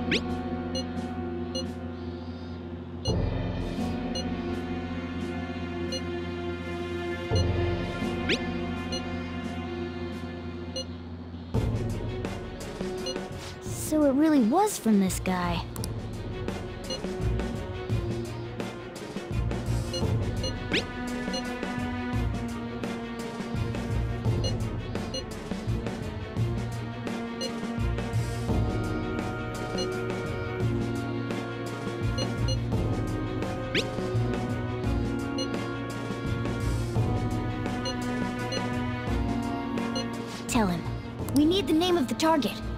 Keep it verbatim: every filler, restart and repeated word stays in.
So it really was from this guy. Tell him. We need the name of the target.